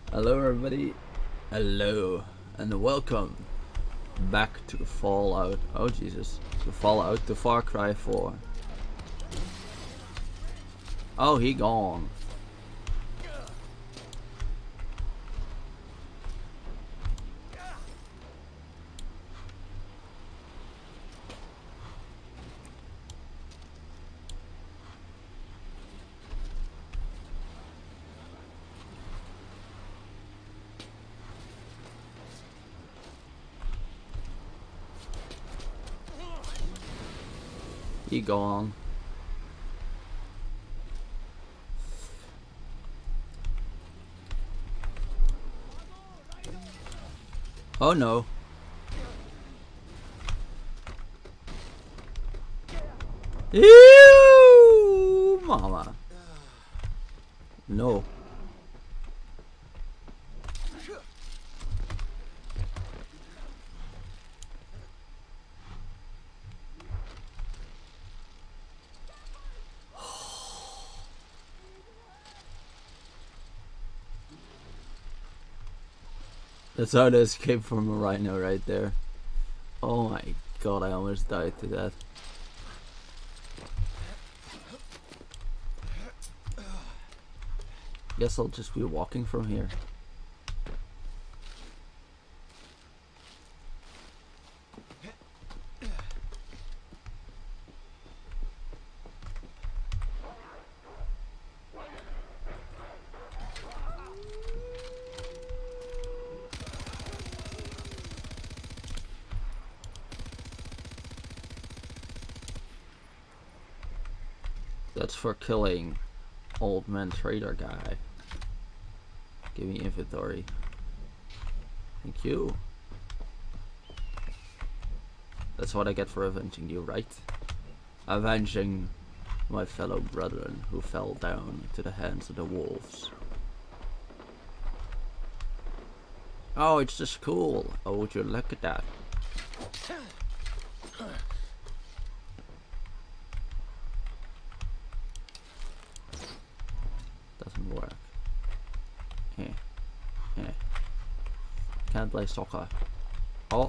Hello everybody, hello and welcome back to Fallout, oh Jesus, to Fallout, to Far Cry 4. Oh, he gone. He gone. Oh no. Ew, mama. No. That's how to escape from a rhino right there. Oh my god, I almost died to that. Guess I'll just be walking from here. That's for killing old man trader guy. Give me inventory. Thank you. That's what I get for avenging you, right? Avenging my fellow brethren who fell down into the hands of the wolves. Oh, it's just cool. Oh, would you look at that? Doesn't work. Can't play soccer. Oh.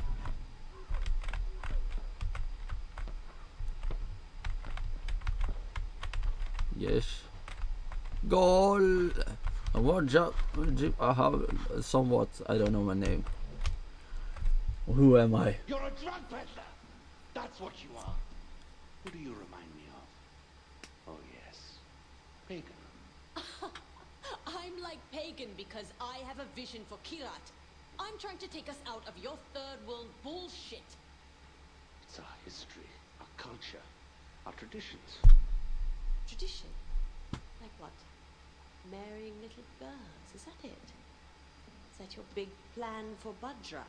Yes. Goal! And what job? I have somewhat, I don't know my name. Who am I? You're a drug peddler! That's what you are. Who do you remind me of? Oh yes, Pagan. I'm like Pagan because I have a vision for Kirat. I'm trying to take us out of your third world bullshit. It's our history, our culture, our traditions. Tradition? Like what? Marrying little girls, is that it? Is that your big plan for Bhadra?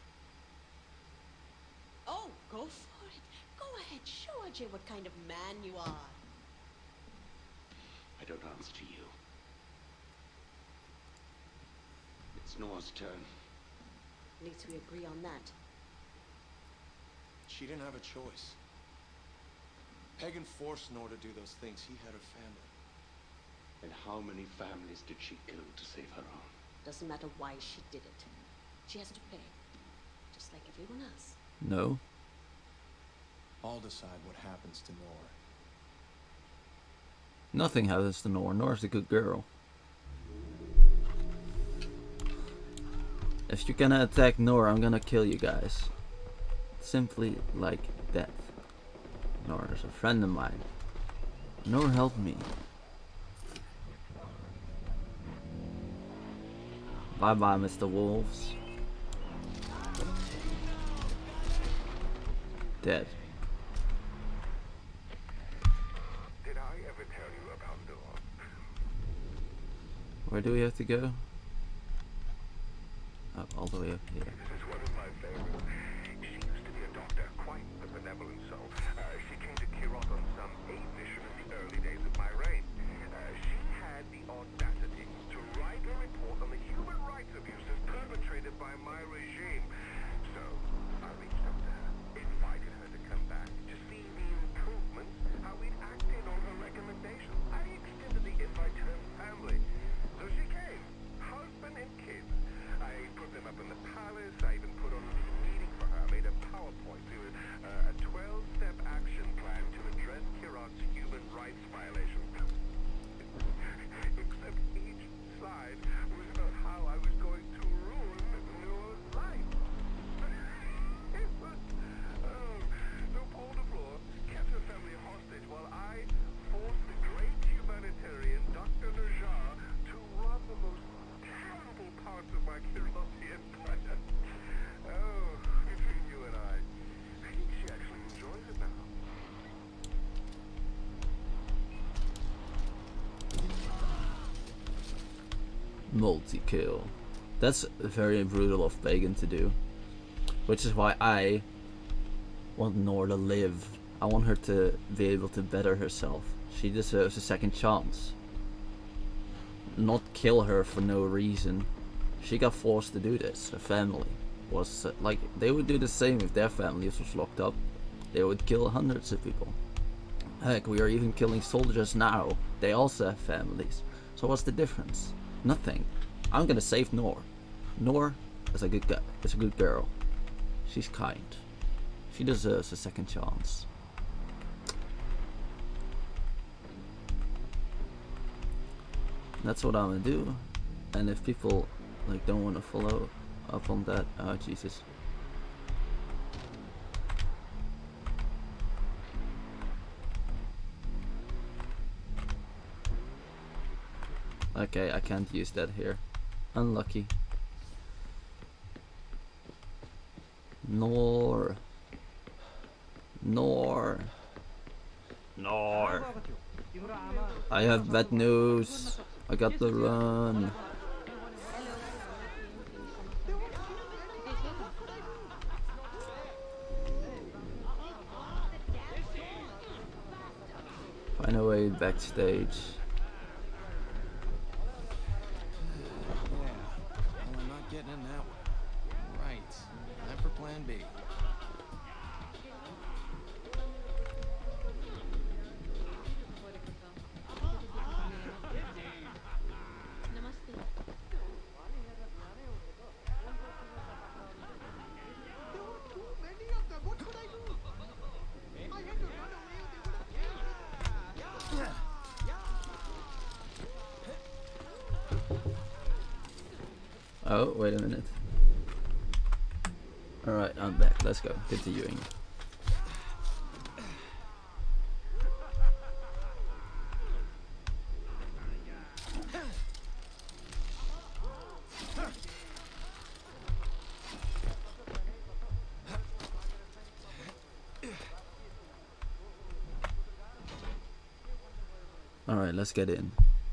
Oh, go for it. Go ahead, show Ajay what kind of man you are. I don't answer to you. It's Nora's turn. At least we agree on that. She didn't have a choice. Pagan forced Nora to do those things. He had her family. And how many families did she kill to save her own? Doesn't matter why she did it. She has to pay. Just like everyone else. No. I'll decide what happens to Nora. Nothing happens to Nora. Nora's a good girl. If you're gonna attack Nora, I'm gonna kill you guys. Simply like that. Nora's a friend of mine. Nora helped me. Bye bye, Mr. Wolves. Dead. Did I ever tell you about Nora? Where do we have to go? Up, all the way up here. This is one of my favorites. She used to be a doctor, quite the benevolent soul. She came to Kirat on some aid mission in the early days of my reign. She had the audacity to write a report on the human rights abuses perpetrated by my regime. So, I reached out to her, invited her to come back to see the improvements, how we'd acted on her recommendations. I extended the invite to her family. So she came, husband and kids. multi-kill. That's very brutal of Pagan to do. Which is why I want Nora to live. I want her to be able to better herself. She deserves a second chance. Not kill her for no reason. She got forced to do this. Her family was like, they would do the same if their families was locked up. They would kill hundreds of people. Heck, we are even killing soldiers now. They also have families. So what's the difference? Nothing. I'm gonna save Nor. Nor is a good guy. Is a good girl. She's kind. She deserves a second chance. That's what I'm gonna do. And if people like don't want to follow up on that, oh Jesus. Okay, I can't use that here. Unlucky. Nor. I have bad news. I got to run. Find a way backstage. Getting in that one. Right. Time for plan B. Oh, wait a minute. Alright, I'm back. Let's go. Continuing. Alright, let's get in.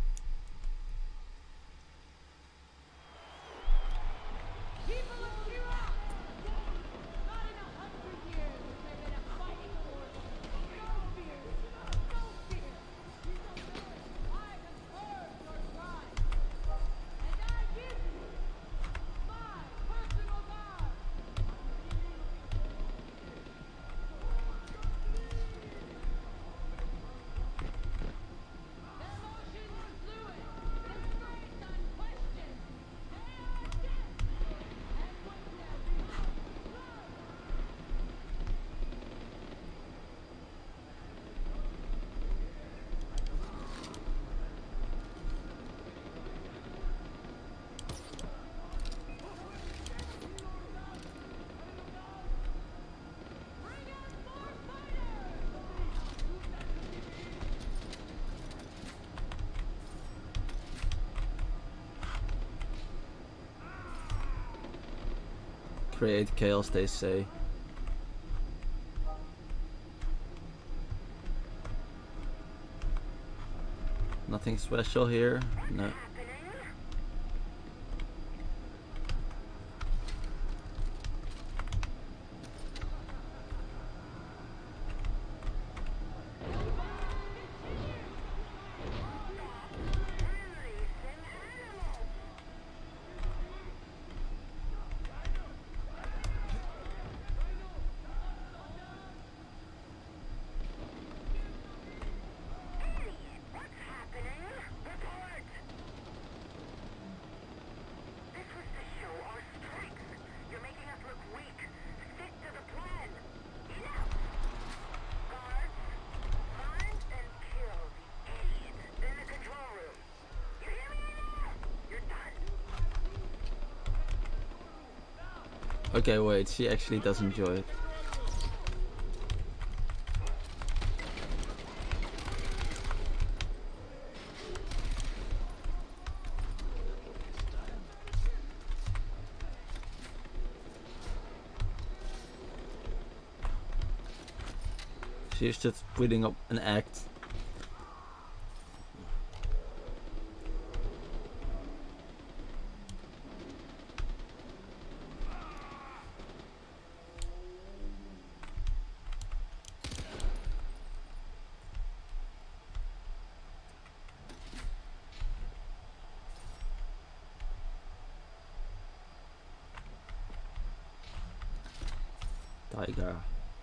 Create chaos, they say. Nothing special here. No. Okay, wait, she actually does enjoy it. She's just putting up an act. Tiger.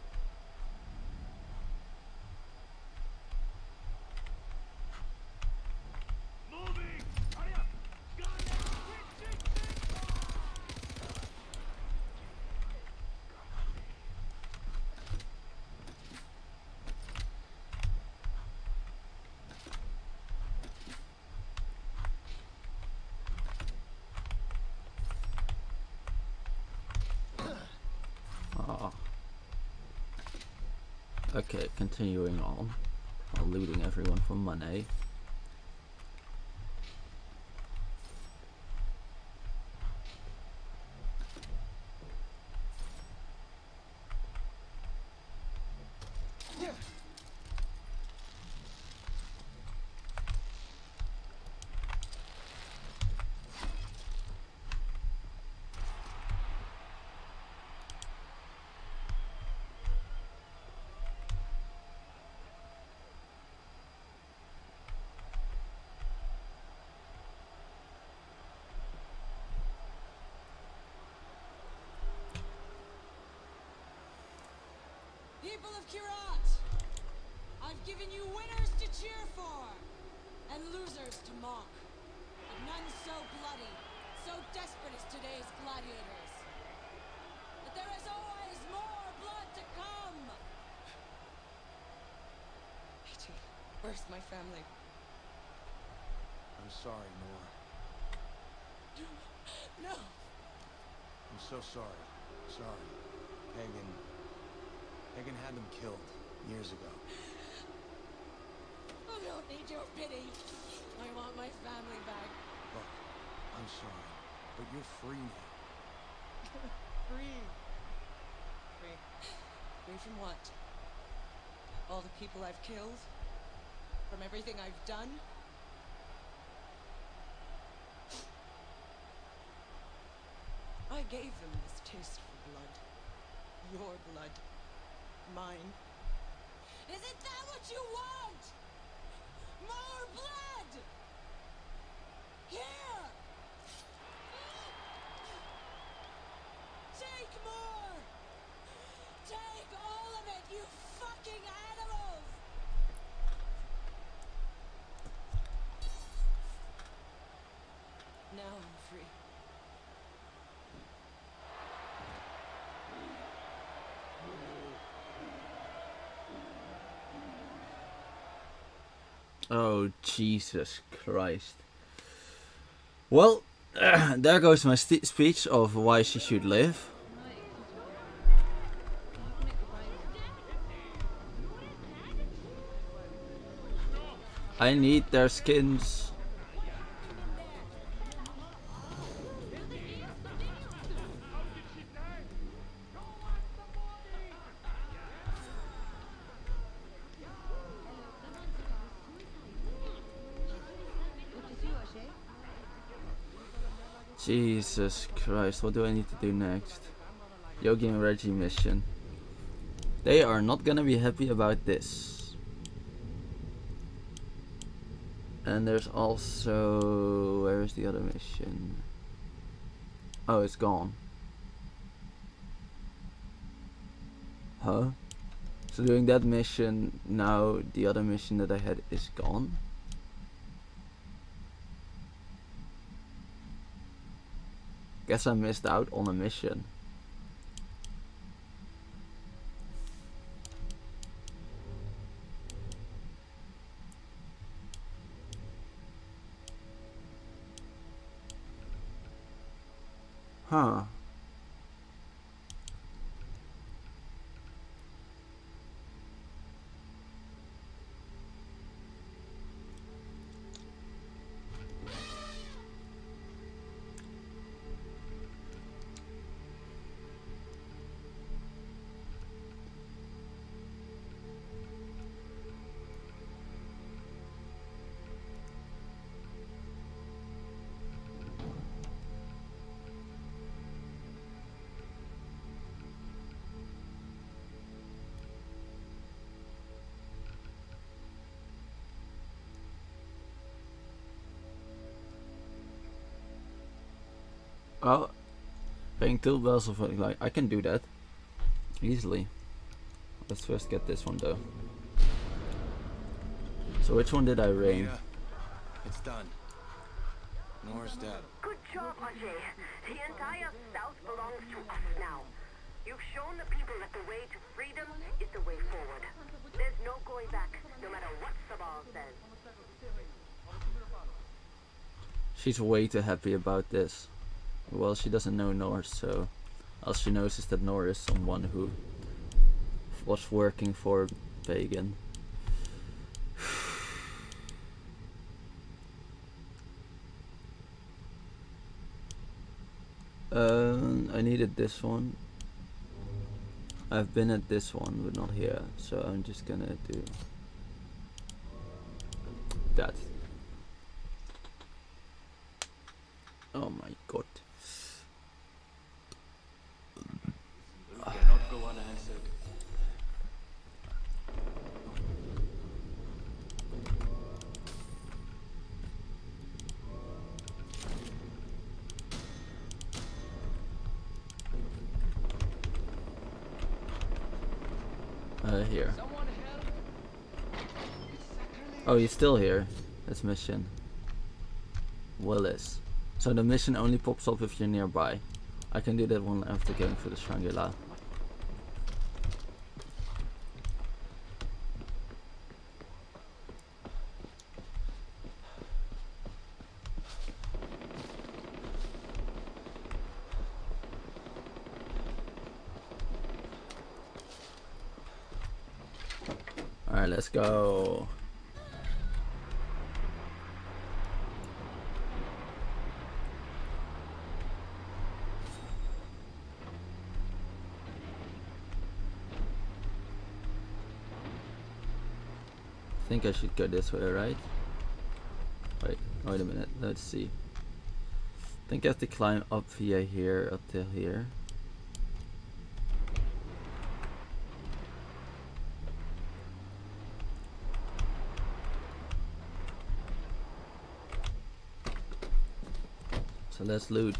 Okay, continuing on. While looting everyone for money. People of Kirat, I've given you winners to cheer for, and losers to mock, but none so bloody, so desperate as today's gladiators. But there is always more blood to come! Pity, where's my family? I'm sorry, Nora. No! I'm so sorry. Sorry. Hagen had them killed years ago. I don't need your pity. I want my family back. Look, I'm sorry, but you're free now. Free. Free. Free from what? All the people I've killed? From everything I've done? I gave them this taste for blood. Your blood. Mine. Isn't that what you want? More blood! Here! Take more! Take all of it, you fucking animals! Now I'm free. Oh, Jesus Christ. Well, there goes my speech of why she should live. I need their skins. Jesus Christ, what do I need to do next? Yogi and Reggie mission. They are not gonna be happy about this. And there's also... where is the other mission? Oh, it's gone. Huh? So doing that mission, now the other mission that I had is gone? Guess I missed out on a mission. Huh. Well, paying 2 bells of like I can do that. Easily. Let's first get this one though. So which one did I rain? Yeah, it's done. Nora's dead. Good job, Ajay. The entire South belongs to us now. You've shown the people that the way to freedom is the way forward. There's no going back, no matter what Sabal says. She's way too happy about this. Well, she doesn't know Norse, so all she knows is that Nor is someone who was working for Pagan. I needed this one. I've been at this one, but not here, so I'm just gonna do that. Oh my god. You cannot go unanswered. Here. Oh, he's still here. That's mission. Willis. So the mission only pops up if you're nearby. I can do that one after going for the Shangri-La. Alright, let's go. I think I should go this way, right? Wait a minute, let's see. I think I have to climb up via here up till here. So let's loot.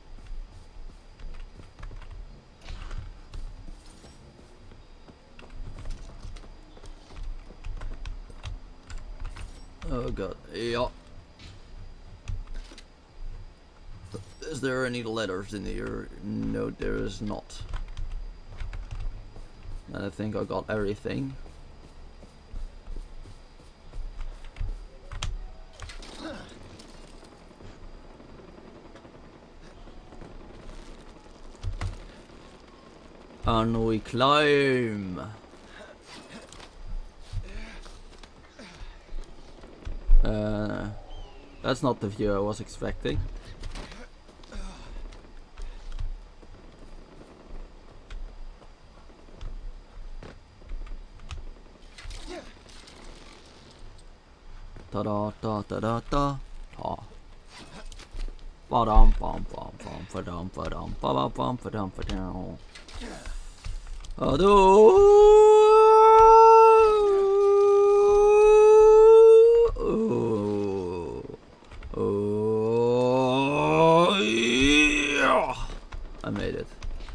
Oh god, yeah. Is there any letters in here? No, there is not. And I think I got everything. And we climb. That's not the view I was expecting. Da da da da da da. Ba dum bum bum bum ba dum ba dum ba ba bum ba dum ba dum. Oh, yeah. I made it.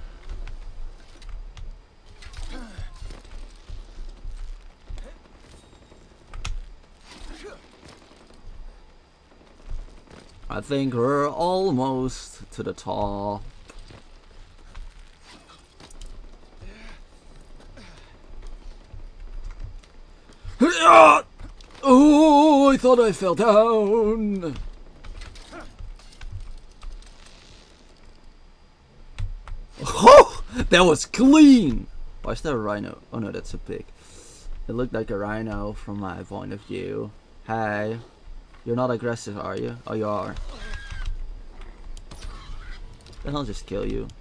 I think we're almost to the top. Oh, I thought I fell down. Oh, that was clean. Why is there a rhino? Oh no, that's a pig. It looked like a rhino from my point of view. Hey, you're not aggressive, are you? Oh, you are. Then I'll just kill you.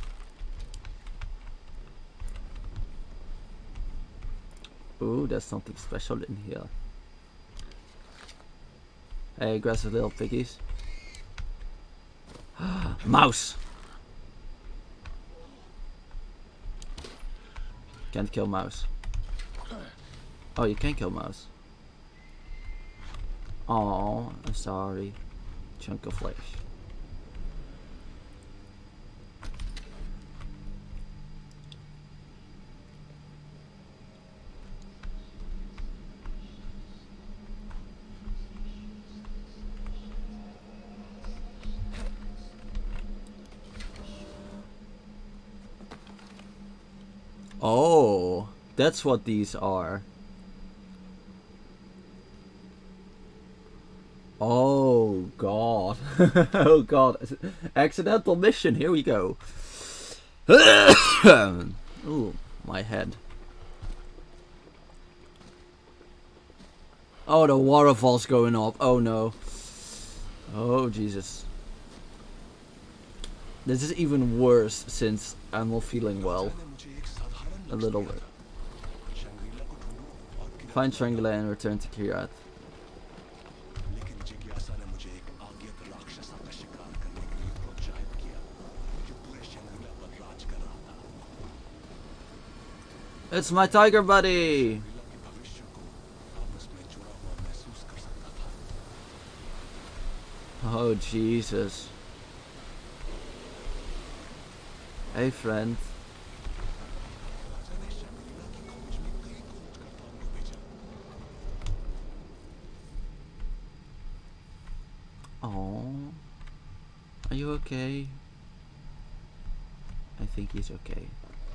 Ooh, there's something special in here. Hey, aggressive little piggies. Mouse! Can't kill mouse. Oh, you can kill mouse. Oh, I'm sorry. Chunk of flesh. Oh, that's what these are. Oh god. Oh god. Accidental mission, here we go. Ooh, my head. Oh, the waterfall's going up. Oh no. Oh Jesus. This is even worse since I'm not feeling well. A little bit. Find Shangri-La and return to Kirat. It's my tiger buddy! Oh Jesus. Hey friend. Oh, are you okay? I think he's okay.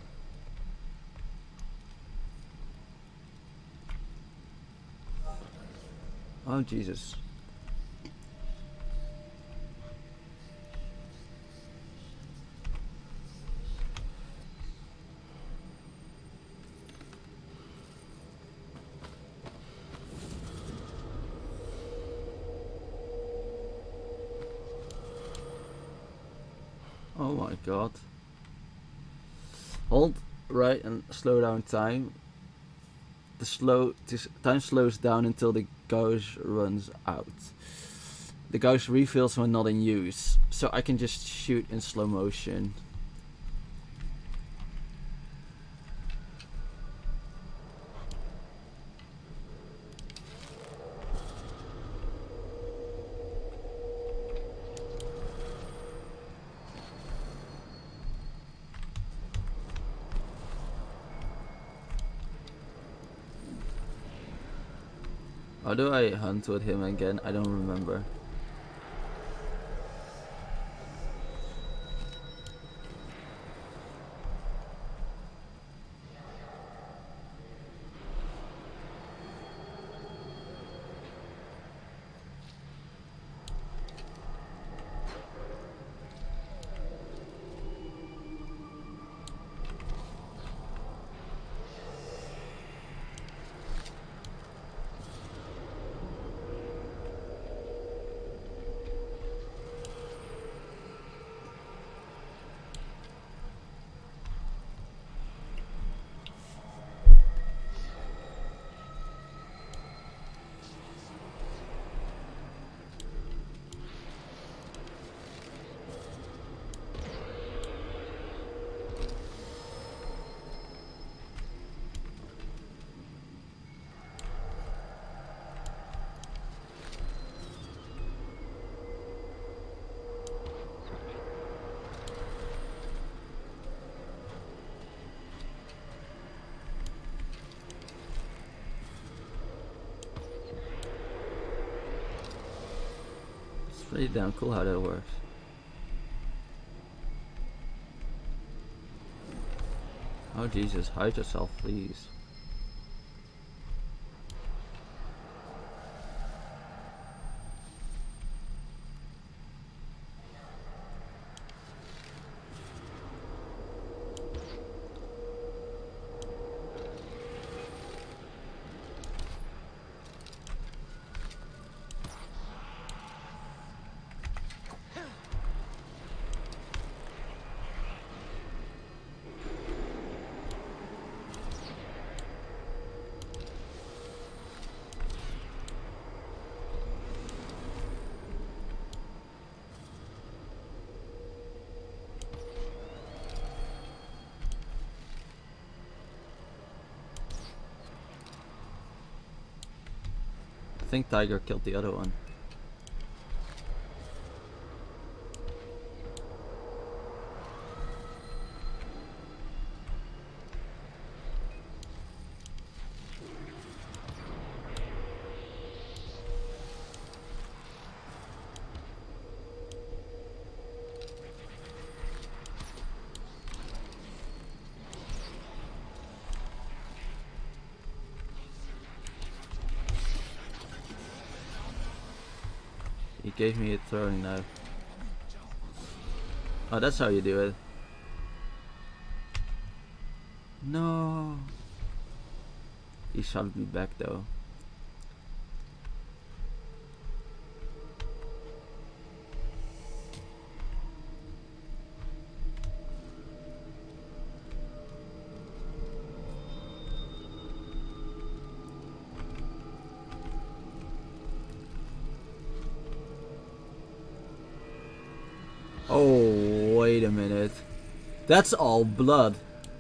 Oh Jesus. Oh my god. Hold right and slow down time. Time slows down until the gauge runs out. The gauge refills when not in use, so I can just shoot in slow motion. How do I hunt with him again? I don't remember. Pretty damn cool how that works. Oh Jesus, hide yourself please. I think Tiger killed the other one. He gave me a throwing knife. Oh, that's how you do it. No. He shoved me back though. Oh, wait a minute. That's all blood.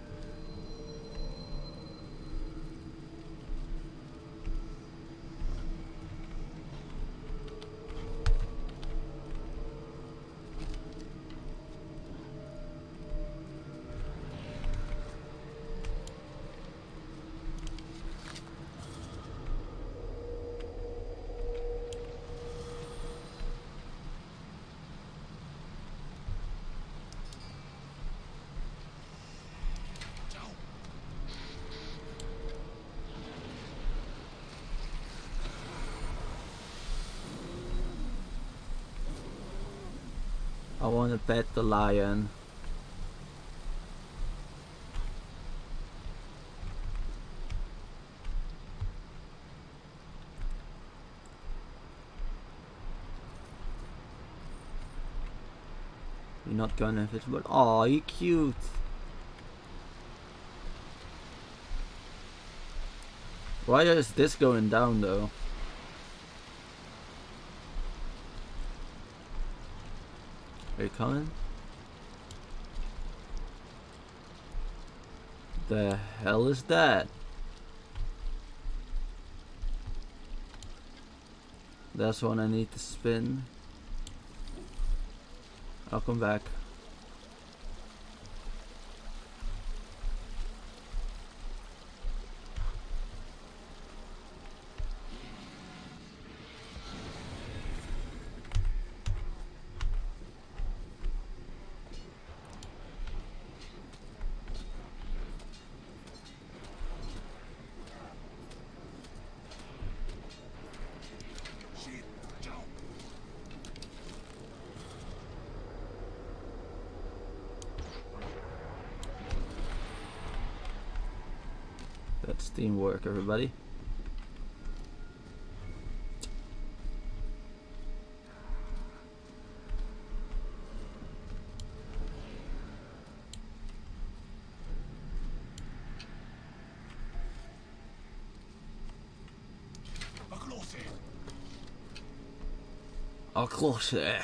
I want to pet the lion. You're not gonna fit, but aw, you cute. Why is this going down though? Are you coming? The hell is that? That's one I need to spin. I'll come back. That's teamwork, everybody. I'll close it.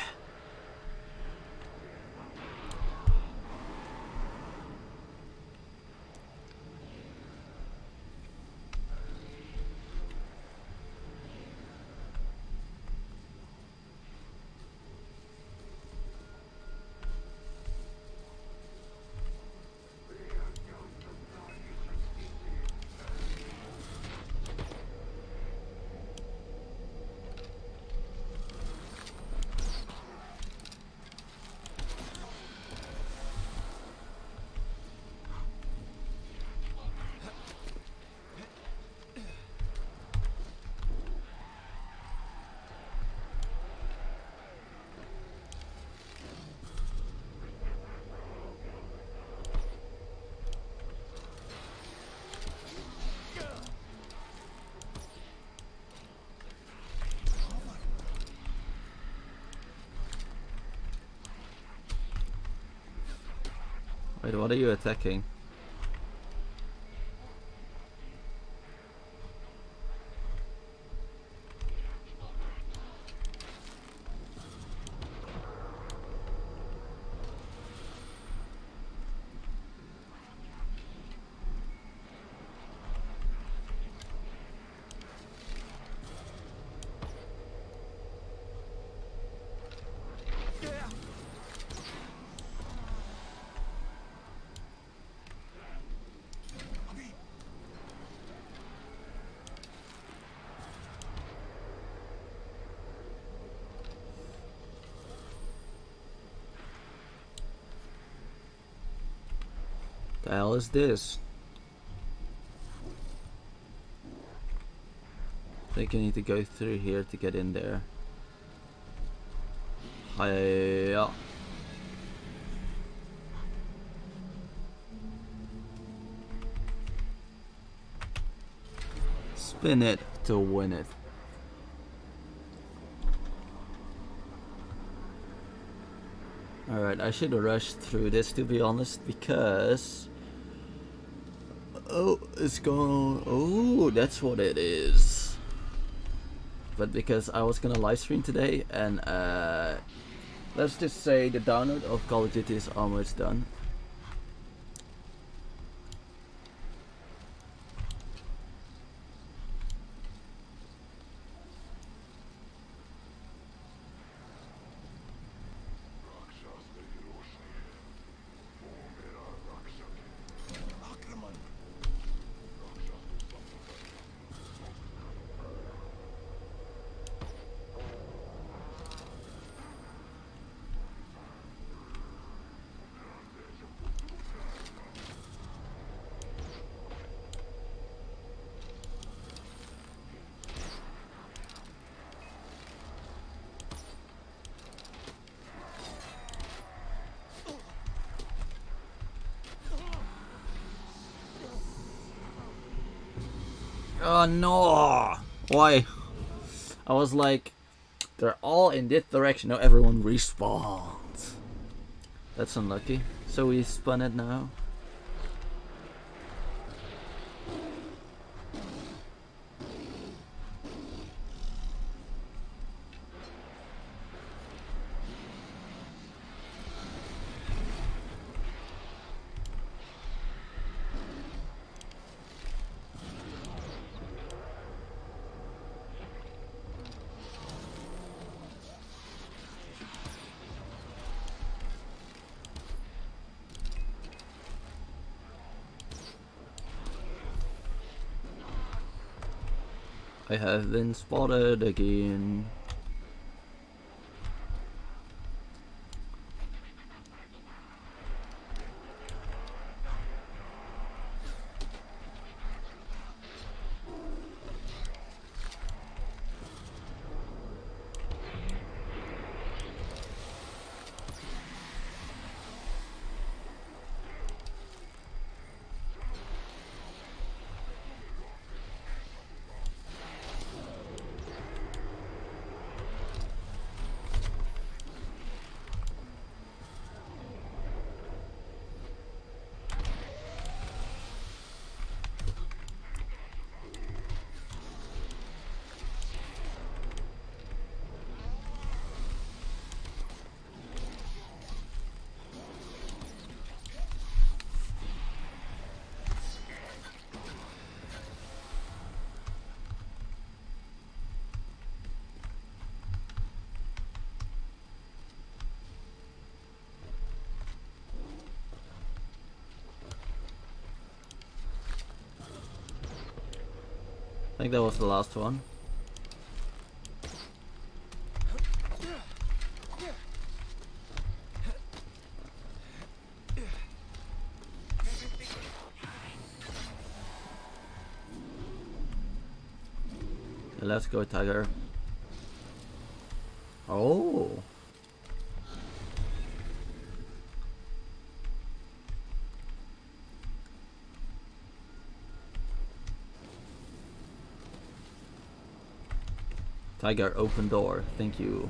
Wait, what are you attacking? The hell is this? I think I need to go through here to get in there. Hiya. Spin it to win it. Alright, I should have rushed through this to be honest, because oh, it's going. Oh, that's what it is. But because I was gonna live stream today, and let's just say the download of Call of Duty is almost done. Oh no! Why? I was like, they're all in this direction. Now everyone respawns. That's unlucky. So we spun it now. I have been spotted again. I think that was the last one. Let's go, Tiger. Oh. Tiger, open door. Thank you.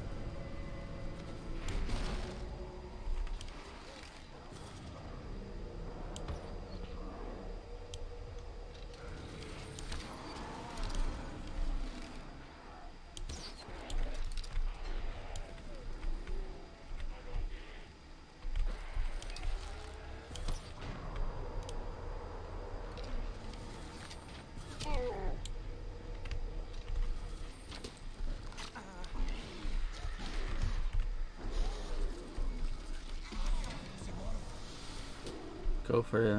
Go for it.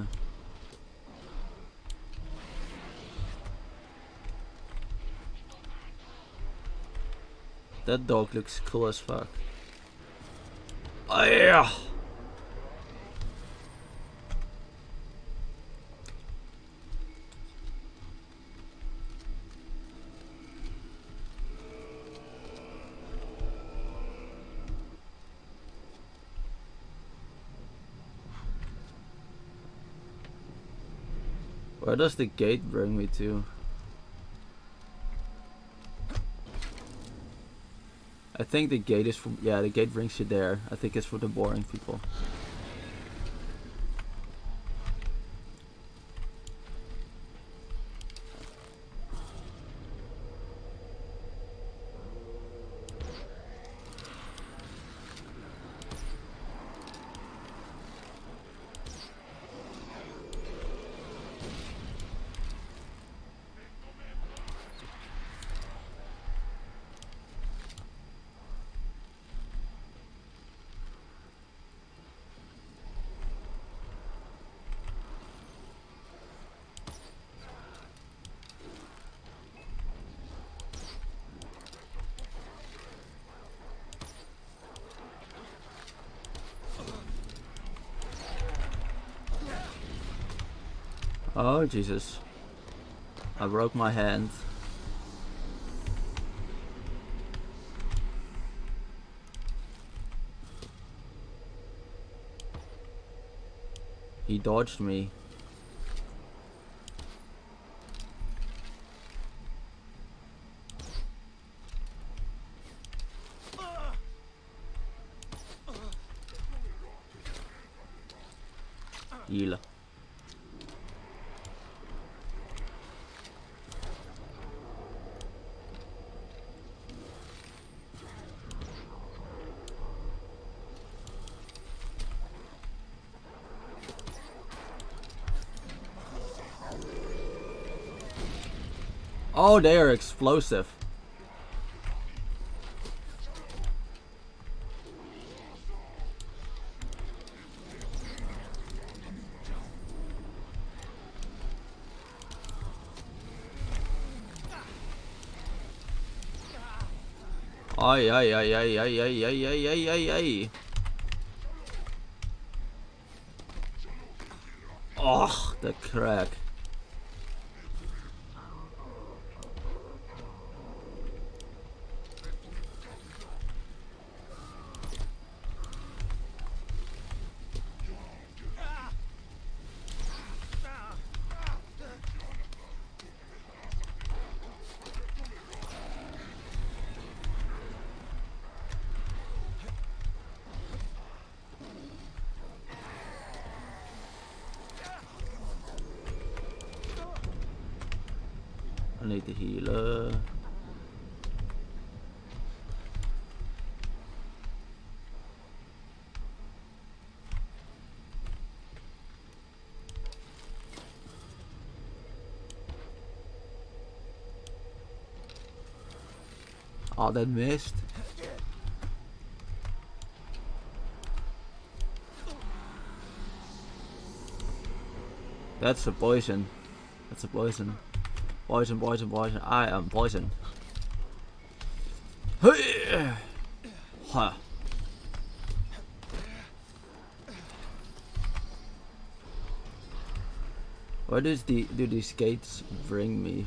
That dog looks cool as fuck. Oh yeah! Where does the gate bring me to? I think the gate is from, yeah, the gate brings you there. I think it's for the boring people. Oh Jesus. I broke my hand. He dodged me. Heal. Oh, they are explosive. Ay, ay, ay, ay, ay, ay, ay, ay, ay, ay, ay. Oh, the crack. I need the healer. Oh, that missed. That's a poison. That's a poison. Poison, poison, poison. I am poison. Huh. Where do these gates bring me?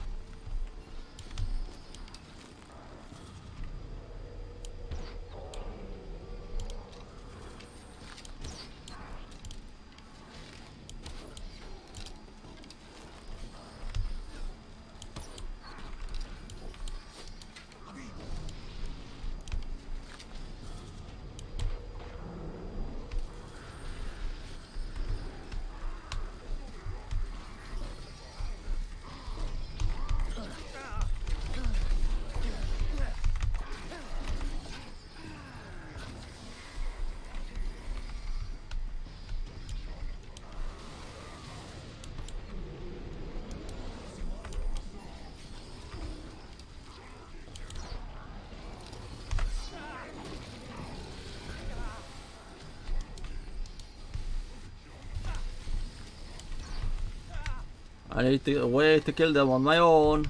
I need a way to kill them on my own.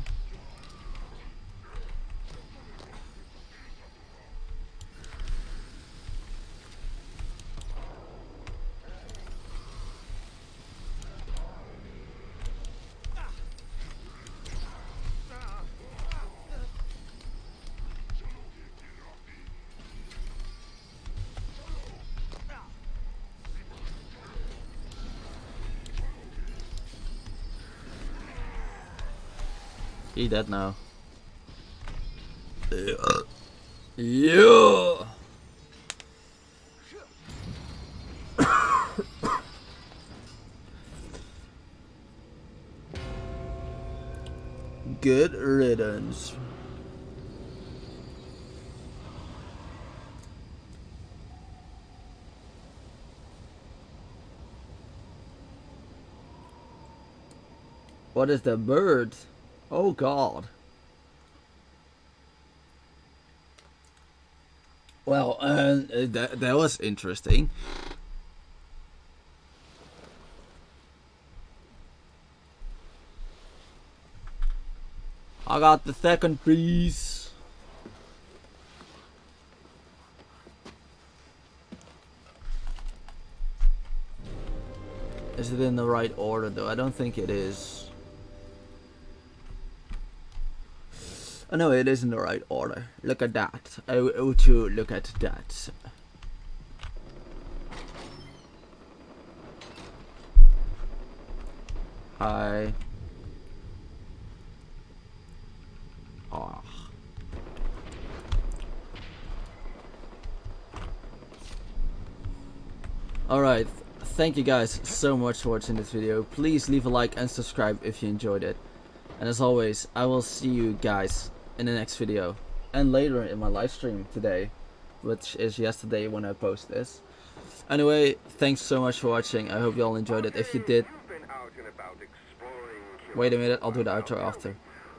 Eat that now. Yeah. Good riddance. What is the bird? Oh God. Well, that was interesting. I got the second piece. Is it in the right order though? I don't think it is. Oh no, it is in the right order. Look at that. Oh, to look at that. Hi. Oh. Alright, thank you guys so much for watching this video. Please leave a like and subscribe if you enjoyed it. And as always, I will see you guys in the next video. And later in my live stream today, which is yesterday when I post this. Anyway, thanks so much for watching. I hope you all enjoyed it. If you did, wait a minute, I'll do the outro after.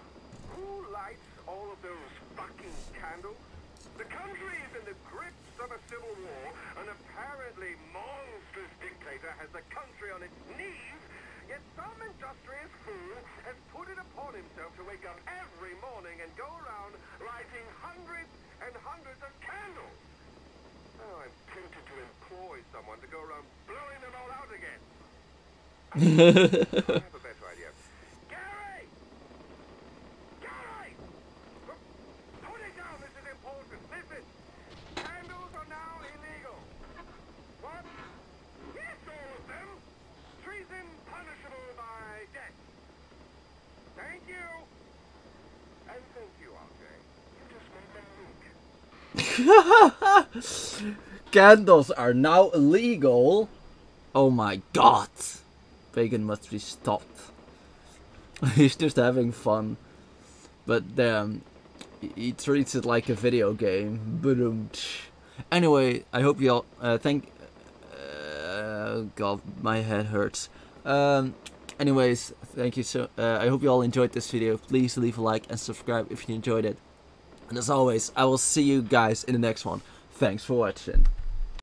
Has the country on its knees, yet some industrious fool has put it upon himself to wake up every morning and go around lighting hundreds and hundreds of candles. Oh, I'm tempted to employ someone to go around blowing them all out again. I have a better idea. Gary! Gary! Put it down, this is important. Listen, candles are now illegal. What? Yes, all of them. Treason punishable by death. Thank you. And thank you, RJ. You just made them mink. Candles are now illegal. Oh my God. Bacon must be stopped. He's just having fun. But damn, he treats it like a video game. Boom. Anyway, I hope you all God, my head hurts. Anyways, thank you so. I hope you all enjoyed this video. Please leave a like and subscribe if you enjoyed it. And as always, I will see you guys in the next one. Thanks for watching.